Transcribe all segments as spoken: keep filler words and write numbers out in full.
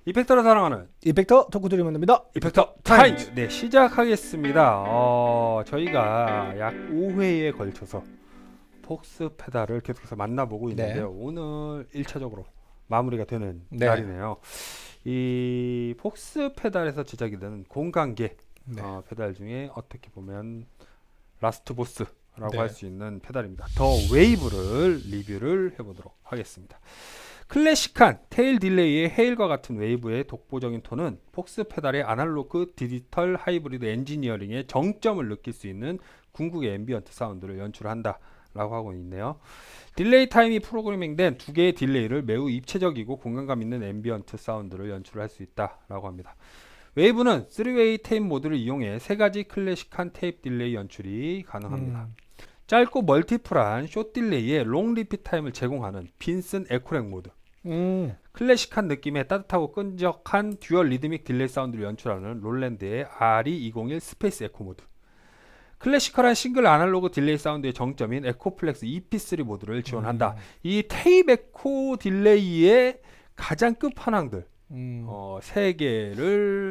이펙터를 사랑하는 이펙터 덕후들이 만듭니다. 이펙터 타임! 네, 시작하겠습니다. 어, 저희가 약 오 회에 걸쳐서 폭스 페달을 계속해서 만나보고 있는데요. 네. 오늘 일 차적으로 마무리가 되는 네. 날이네요. 이 폭스 페달에서 제작이 되는 공간계 네. 어, 페달 중에 어떻게 보면 라스트 보스라고 네. 할 수 있는 페달입니다. 더 웨이브를 리뷰를 해보도록 하겠습니다. 클래식한 테일 딜레이의 헤일과 같은 웨이브의 독보적인 톤은 폭스 페달의 아날로그 디지털 하이브리드 엔지니어링의 정점을 느낄 수 있는 궁극의 앰비언트 사운드를 연출한다 라고 하고 있네요. 딜레이 타임이 프로그래밍된 두 개의 딜레이를 매우 입체적이고 공간감 있는 앰비언트 사운드를 연출할 수 있다 라고 합니다. 웨이브는 쓰리 웨이 테이프 모드를 이용해 세 가지 클래식한 테이프 딜레이 연출이 가능합니다. 음. 짧고 멀티플한 숏 딜레이에 롱 리핏 타임을 제공하는 빈슨 에코렉 모드, 음. 클래식한 느낌의 따뜻하고 끈적한 듀얼 리드믹 딜레이 사운드를 연출하는 롤랜드의 알 이 이공일 스페이스 에코 모드, 클래시컬한 싱글 아날로그 딜레이 사운드의 정점인 에코플렉스 이피 쓰리 모드를 지원한다. 음. 이 테이프 에코 딜레이의 가장 끝판왕들 음. 어, 세 개를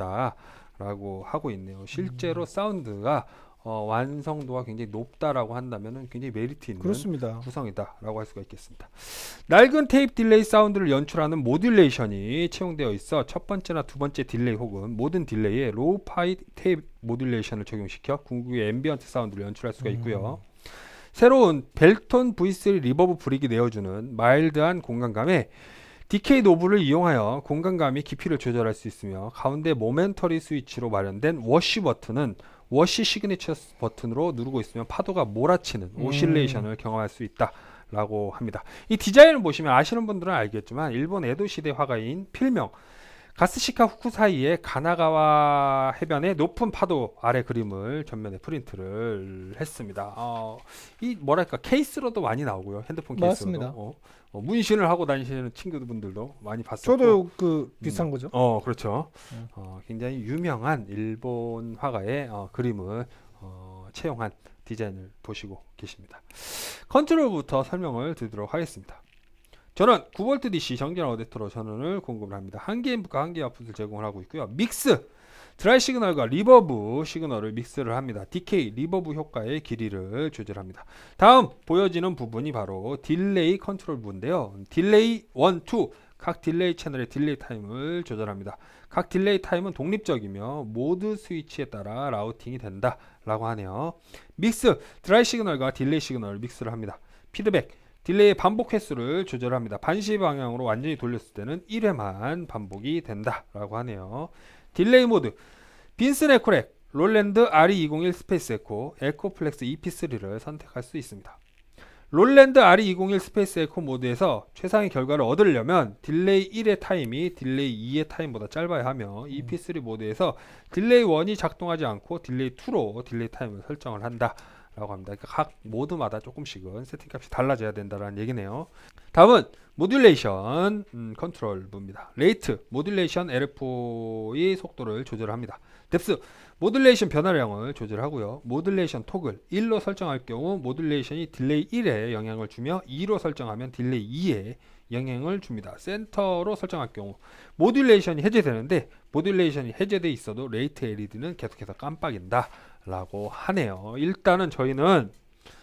담았다라고 하고 있네요. 실제로 음. 사운드가 어, 완성도가 굉장히 높다라고 한다면 굉장히 메리트 있는 그렇습니다. 구성이다라고 할 수가 있겠습니다. 낡은 테이프 딜레이 사운드를 연출하는 모듈레이션이 채용되어 있어 첫 번째나 두 번째 딜레이 혹은 모든 딜레이에 로우 파이 테이프 모듈레이션을 적용시켜 궁극의 앰비언트 사운드를 연출할 수가 있고요. 음. 새로운 벨톤 브이 쓰리 리버브 브릭이 내어주는 마일드한 공간감에 디케이 노브를 이용하여 공간감이 깊이를 조절할 수 있으며 가운데 모멘터리 스위치로 마련된 워시 버튼은 워시 시그니처 버튼으로 누르고 있으면 파도가 몰아치는 음. 오실레이션을 경험할 수 있다 라고 합니다. 이 디자인을 보시면 아시는 분들은 알겠지만 일본 에도 시대 화가인 필명 가스시카 후쿠사이의 가나가와 해변의 높은 파도 아래 그림을 전면에 프린트를 했습니다. 어, 이 뭐랄까 케이스로도 많이 나오고요. 핸드폰 케이스로도 어, 어, 문신을 하고 다니시는 친구분들도 많이 봤었고 저도 그 비슷한 음, 거죠. 어 그렇죠. 음. 어, 굉장히 유명한 일본 화가의 어, 그림을 어, 채용한 디자인을 보시고 계십니다. 컨트롤부터 설명을 드리도록 하겠습니다. 저는 구 볼트 디씨 정전 어댑터로 전원을 공급을 합니다. 한 개 인풋과 한 개 아웃풋을 제공을 하고 있고요. 믹스, 드라이 시그널과 리버브 시그널을 믹스를 합니다. 디케이, 리버브 효과의 길이를 조절합니다. 다음 보여지는 부분이 바로 딜레이 컨트롤 부분인데요. 딜레이 일, 이, 각 딜레이 채널의 딜레이 타임을 조절합니다. 각 딜레이 타임은 독립적이며 모드 스위치에 따라 라우팅이 된다 라고 하네요. 믹스, 드라이 시그널과 딜레이 시그널을 믹스를 합니다. 피드백, 딜레이의 반복 횟수를 조절합니다. 반시 방향으로 완전히 돌렸을 때는 일 회만 반복이 된다 라고 하네요. 딜레이 모드, 빈슨 에코렉, 롤랜드 알 이 이공일 스페이스 에코, 에코플렉스 이피 쓰리를 선택할 수 있습니다. 롤랜드 알 이 이공일 스페이스 에코 모드에서 최상의 결과를 얻으려면 딜레이 일의 타임이 딜레이 이의 타임보다 짧아야 하며 이피 쓰리 모드에서 딜레이 일이 작동하지 않고 딜레이 이로 딜레이 타임을 설정을 한다 라고 합니다. 그러니까 각 모드마다 조금씩은 세팅값이 달라져야 된다는 얘기네요. 다음은 모듈레이션 음, 컨트롤부입니다. 레이트, 모듈레이션 엘에프오의 속도를 조절합니다. 뎁스, 모듈레이션 변화량을 조절하고요. 모듈레이션 토글, 일로 설정할 경우 모듈레이션이 딜레이 일에 영향을 주며 이로 설정하면 딜레이 이에 영향을 줍니다. 센터로 설정할 경우 모듈레이션이 해제되는데 모듈레이션이 해제돼 있어도 레이트 엘이디는 계속해서 깜빡인다 라고 하네요. 일단은 저희는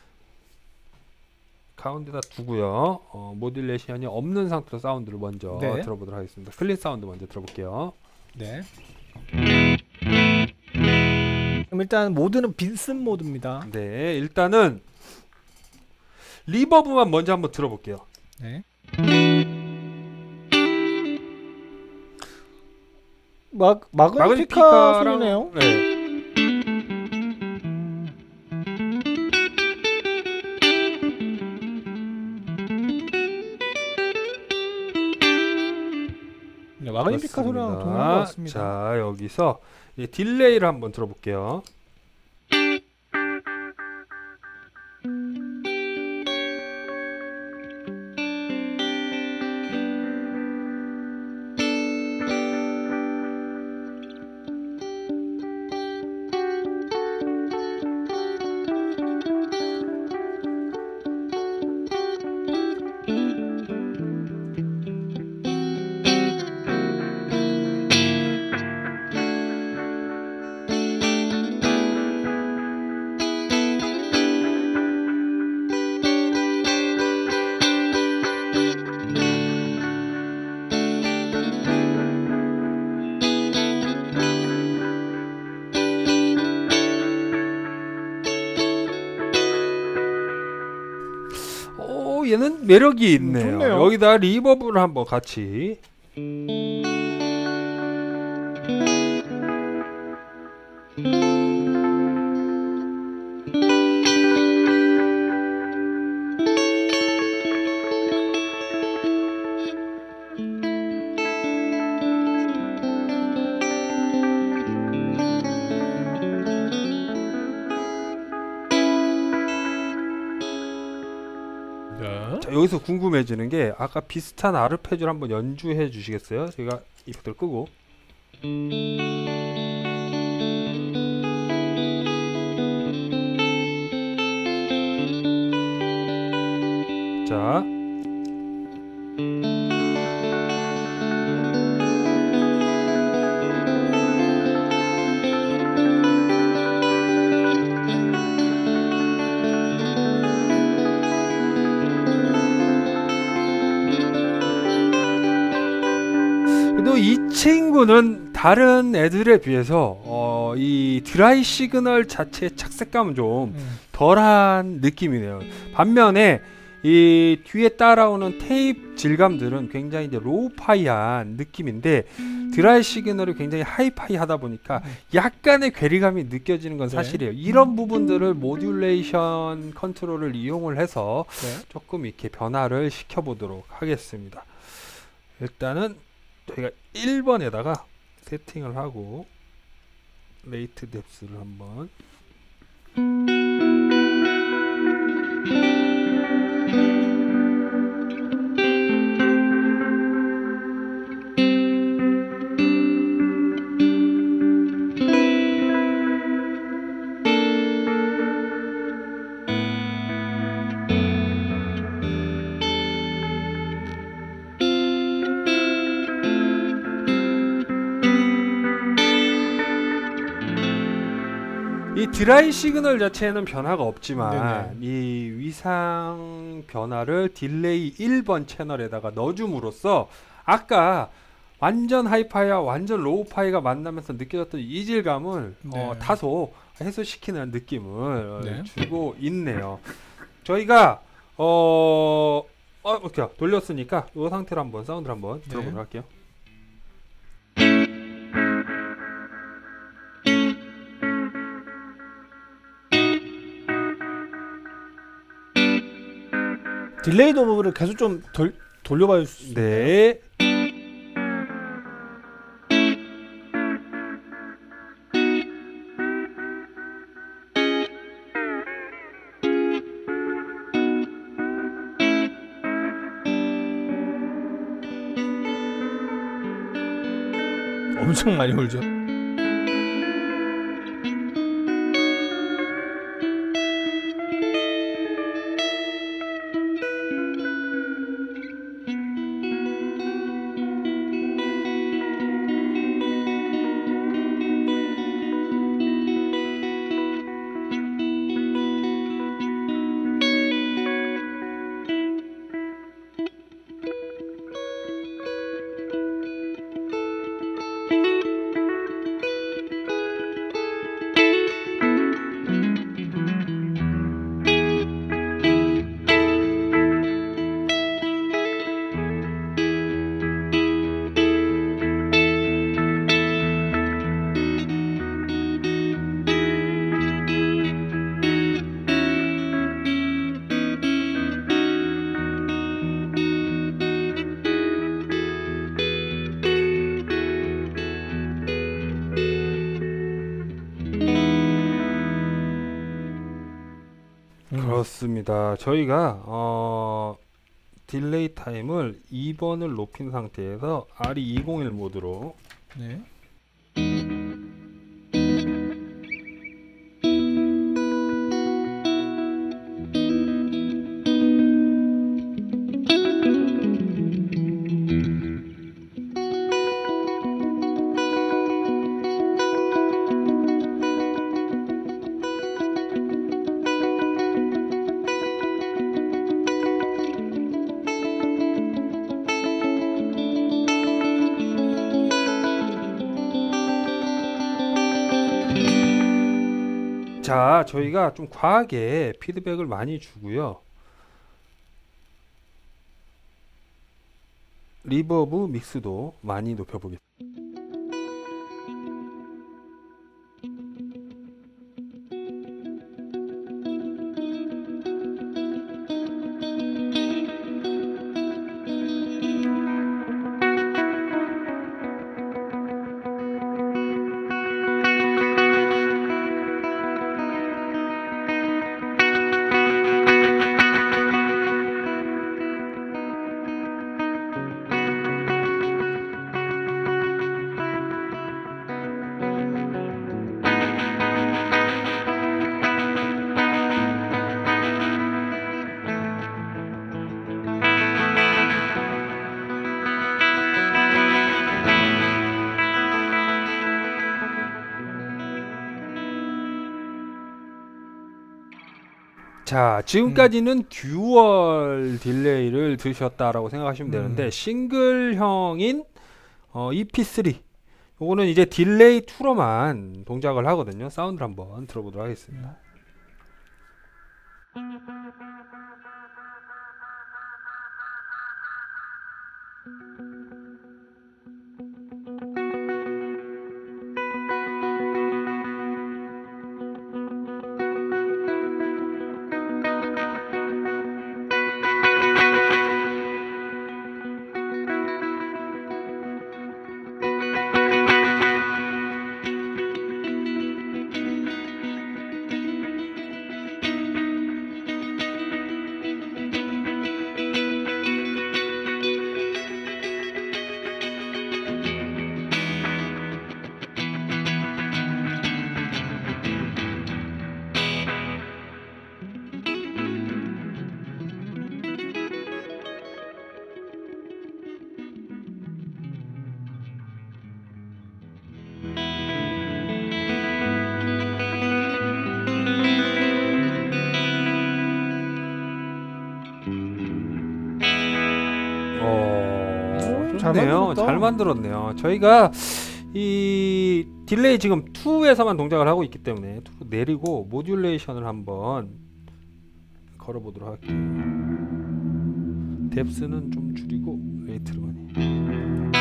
가운데다 두고요. 어, 모듈레이션이 없는 상태로 사운드를 먼저 네. 들어보도록 하겠습니다. 클린 사운드 먼저 들어볼게요. 네. 그럼 일단 모드는 빈슨 모드입니다. 네, 일단은 리버브만 먼저 한번 들어볼게요. 네. 막 마그니피카 소리네요. 네. 네, 마그니피카 소리랑 동일한 것 같습니다. 자, 여기서 이 딜레이를 한번 들어볼게요. 얘는 매력이 있네요. 음, 좋네요. 여기다 리버브를 한번 같이. 자, 여기서 궁금해지는 게 아까 비슷한 아르페지오를 한번 연주해 주시겠어요? 제가 이것들 끄고. 자. 그래도 이 친구는 다른 애들에 비해서 어, 이 드라이 시그널 자체의 착색감은 좀 음. 덜한 느낌이네요. 반면에 이 뒤에 따라오는 테이프 질감들은 굉장히 이제 로우파이한 느낌인데 드라이 시그널이 굉장히 하이파이하다 보니까 약간의 괴리감이 느껴지는 건 네. 사실이에요. 이런 부분들을 모듈레이션 컨트롤을 이용을 해서 네. 조금 이렇게 변화를 시켜보도록 하겠습니다. 일단은 저희가 일 번에다가 세팅을 하고 레이트 뎁스를 한번 이 드라이 시그널 자체에는 변화가 없지만 네네. 이 위상 변화를 딜레이 일 번 채널에다가 넣어줌으로써 아까 완전 하이파이와 완전 로우파이가 만나면서 느껴졌던 이질감을 네. 어, 다소 해소시키는 느낌을 네. 주고 있네요. 저희가 어, 어 오케이 돌렸으니까 이 상태로 한번 사운드를 한번 네. 들어보도록 할게요. 딜레이 노브를 계속 좀 돌, 돌려봐 줄 수 있나요? 네. 엄청 많이 울죠. 그렇습니다. 저희가 어, 딜레이 타임을 이 번을 높인 상태에서 알이 이백일 모드로 네. 자, 저희가 좀 과하게 피드백을 많이 주고요. 리버브 믹스도 많이 높여보겠습니다. 자, 지금까지는 음. 듀얼 딜레이를 들으셨다라고 생각하시면 음. 되는데 싱글형인 어, 이피 쓰리 요거는 이제 딜레이 투로만 동작을 하거든요. 사운드를 한번 들어보도록 하겠습니다. 좋네요. 잘 만들었네요. 저희가 이 딜레이 지금 이에서만 동작을 하고 있기 때문에 이로 내리고 모듈레이션을 한번 걸어보도록 할게요. 뎁스는 좀 줄이고 레이트를 많이.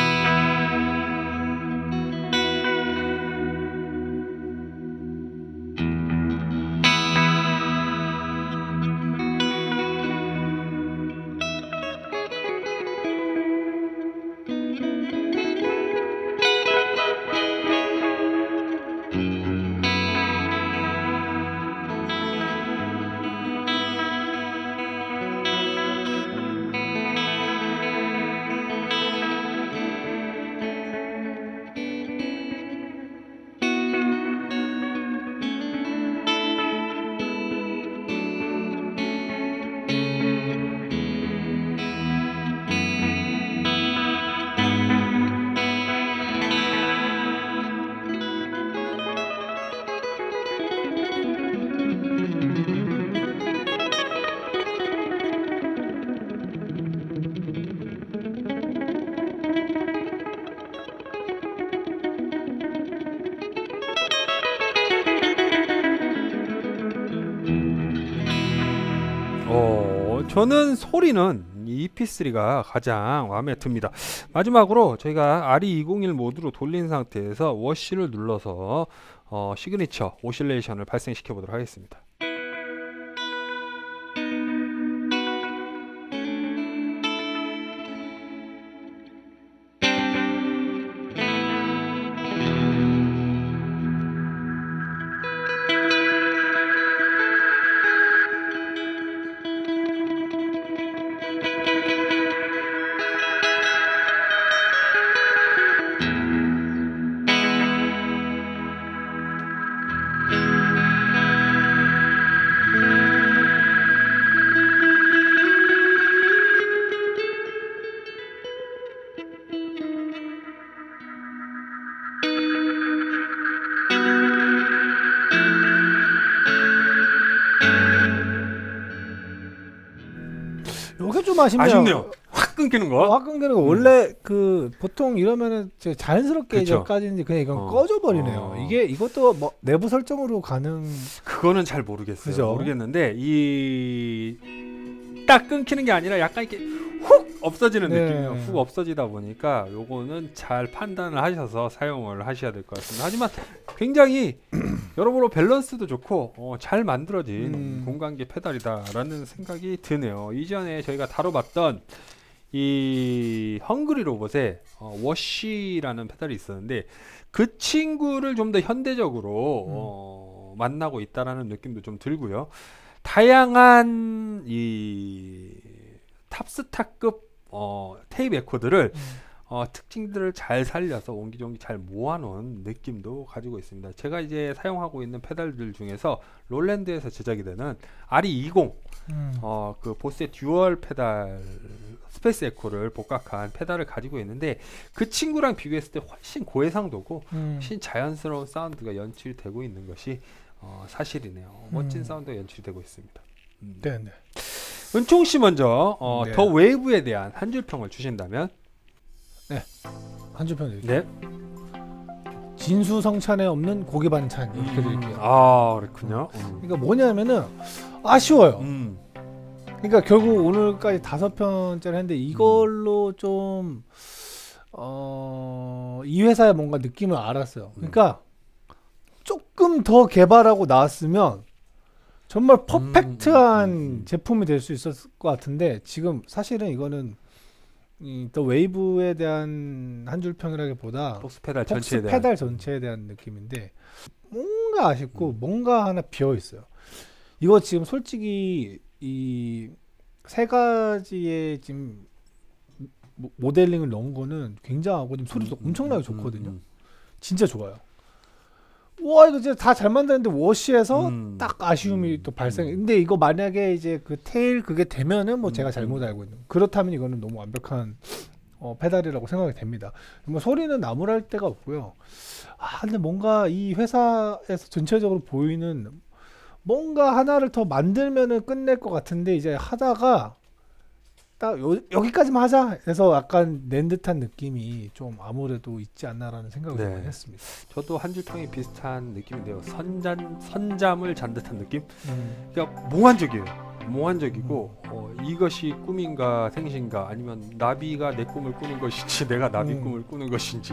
어, 저는 소리는 이피 쓰리가 가장 마음에 듭니다. 마지막으로 저희가 알이 이공일 모드로 돌린 상태에서 워시를 눌러서 어, 시그니처 오실레이션을 발생시켜 보도록 하겠습니다. 요게 좀 아쉽네요. 아쉽네요. 확 끊기는 거. 어, 확 끊기는 거. 음. 원래 그 보통 이러면은 자연스럽게 이제 까지는데 그냥 이건 어. 꺼져 버리네요. 어. 이게 이것도 뭐 내부 설정으로 가능? 그거는 잘 모르겠어요. 그죠? 모르겠는데 이 딱 끊기는 게 아니라 약간 이렇게 훅 없어지는 네. 느낌이요. 훅 없어지다 보니까 요거는 잘 판단을 하셔서 사용을 하셔야 될 것 같습니다. 하지만 굉장히 여러모로 밸런스도 좋고 어, 잘 만들어진 음. 공간계 페달이다라는 생각이 드네요. 이전에 저희가 다뤄봤던 이 헝그리 로봇의 어, 워시라는 페달이 있었는데 그 친구를 좀 더 현대적으로 음. 어, 만나고 있다라는 느낌도 좀 들고요. 다양한 이 탑스타급 어, 테이프 에코드를 음. 어, 특징들을 잘 살려서 옹기종기 잘 모아놓은 느낌도 가지고 있습니다. 제가 이제 사용하고 있는 페달들 중에서 롤랜드에서 제작이 되는 알이 이십 음. 어, 그 보스의 듀얼 페달 스페이스 에코를 복각한 페달을 가지고 있는데 그 친구랑 비교했을 때 훨씬 고해상도고 음. 훨씬 자연스러운 사운드가 연출되고 있는 것이 어, 사실이네요. 멋진 음. 사운드가 연출되고 있습니다. 음. 네네. 은총 씨 먼저 어, 네. 더 웨이브에 대한 한 줄 평을 주신다면. 한 줄 평 드릴게요. 네. 진수성찬에 없는 고기 반찬 이렇게 드릴게요. 아 그렇군요. 음. 그러니까 뭐냐면은 아쉬워요. 음. 그러니까 결국 오늘까지 다섯 편째를 했는데 이걸로 좀 어, 이 회사의 뭔가 느낌을 알았어요. 그러니까 조금 더 개발하고 나왔으면 정말 퍼펙트한 음, 음, 음. 제품이 될 수 있었을 것 같은데 지금 사실은 이거는 이 더 웨이브에 대한 한 줄 평이라기보다 폭스 페달 폭스 전체에 대한 페달 전체에 대한 느낌인데 뭔가 아쉽고 음. 뭔가 하나 비어 있어요. 이거 지금 솔직히 이 세 가지의 지금 모- 모델링을 넣은 거는 굉장하고 지금 소리도 음, 엄청나게 음, 좋거든요. 음, 진짜 좋아요. 와 이거 진짜 다 잘 만드는데 워시에서 음. 딱 아쉬움이 음, 또 발생. 음. 근데 이거 만약에 이제 그 테일 그게 되면은 뭐 음, 제가 잘못 음. 알고 있는. 그렇다면 이거는 너무 완벽한 어, 페달이라고 생각이 됩니다. 뭐 소리는 나무랄 데가 없고요. 아 근데 뭔가 이 회사에서 전체적으로 보이는 뭔가 하나를 더 만들면은 끝낼 것 같은데 이제 하다가 딱 요, 여기까지만 하자 해서 약간 낸 듯한 느낌이 좀 아무래도 있지 않나라는 생각을 네. 많이 했습니다. 저도 한 줄 평이 비슷한 느낌인데요. 선잠 선잠을 잔 듯한 느낌. 음. 그러니까 몽환적이에요. 몽환적이고 어, 이것이 꿈인가 생신가 아니면 나비가 내 꿈을 꾸는 것인지 내가 나비 음. 꿈을 꾸는 것인지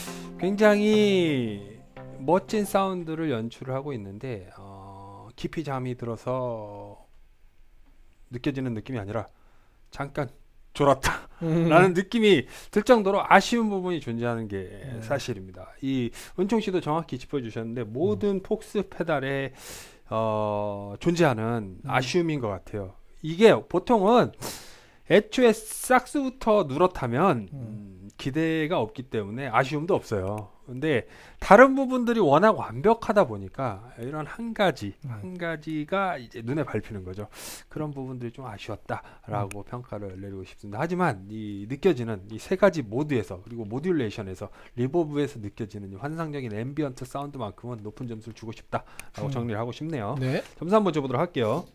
굉장히 멋진 사운드를 연출을 하고 있는데 어, 깊이 잠이 들어서 느껴지는 느낌이 아니라 잠깐 졸았다 음. 라는 느낌이 들 정도로 아쉬운 부분이 존재하는 게 음. 사실입니다. 이 은총 씨도 정확히 짚어주셨는데 모든 폭스 페달에 어, 존재하는 음. 아쉬움인 것 같아요. 이게 보통은 애초에 싹스부터 누렇다면 음, 기대가 없기 때문에 아쉬움도 없어요. 근데 다른 부분들이 워낙 완벽하다 보니까 이런 한 가지 음. 한 가지가 이제 눈에 밟히는 거죠. 그런 부분들이 좀 아쉬웠다라고 음. 평가를 내리고 싶습니다. 하지만 이 느껴지는 이 세 가지 모드에서 그리고 모듈레이션에서 리버브에서 느껴지는 이 환상적인 앰비언트 사운드만큼은 높은 점수를 주고 싶다라고 음. 정리를 하고 싶네요. 네. 점수 한번 줘보도록 할게요.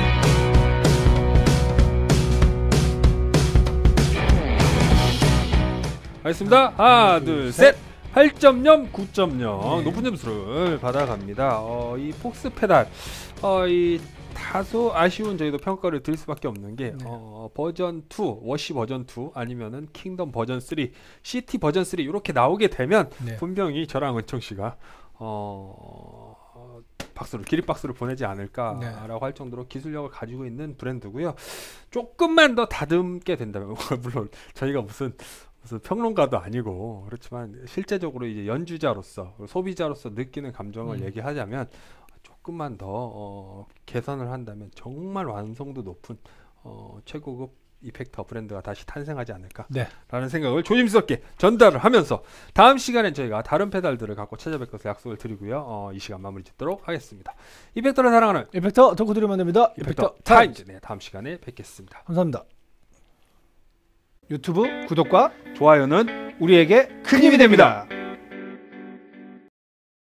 알겠습니다. 하나, 둘, 셋. 팔 점 영, 구 점 영 네. 높은 점수를 받아갑니다. 어, 이 폭스 페달 어, 이 다소 아쉬운 저희도 평가를 드릴 수밖에 없는 게 네. 어, 버전 투, 워시 버전 투 아니면은 킹덤 버전 쓰리, 시티 버전 쓰리 이렇게 나오게 되면 네. 분명히 저랑 은총 씨가 어, 박수를 기립박수를 보내지 않을까라고 네. 할 정도로 기술력을 가지고 있는 브랜드고요. 조금만 더 다듬게 된다면 물론 저희가 무슨 무슨 평론가도 아니고 그렇지만 실제적으로 이제 연주자로서 소비자로서 느끼는 감정을 음. 얘기하자면 조금만 더 어, 개선을 한다면 정말 완성도 높은 어, 최고급 이펙터 브랜드가 다시 탄생하지 않을까라는 네. 생각을 조심스럽게 전달을 하면서 다음 시간엔 저희가 다른 페달들을 갖고 찾아뵐 것을 약속을 드리고요. 어, 이 시간 마무리 짓도록 하겠습니다. 이펙터를 사랑하는 이펙터 덕후들이 만듭니다. 이펙터 이펙터 타임즈. 타임즈. 네, 다음 시간에 뵙겠습니다. 감사합니다. 유튜브 구독과 좋아요는 우리에게 큰 힘이 됩니다.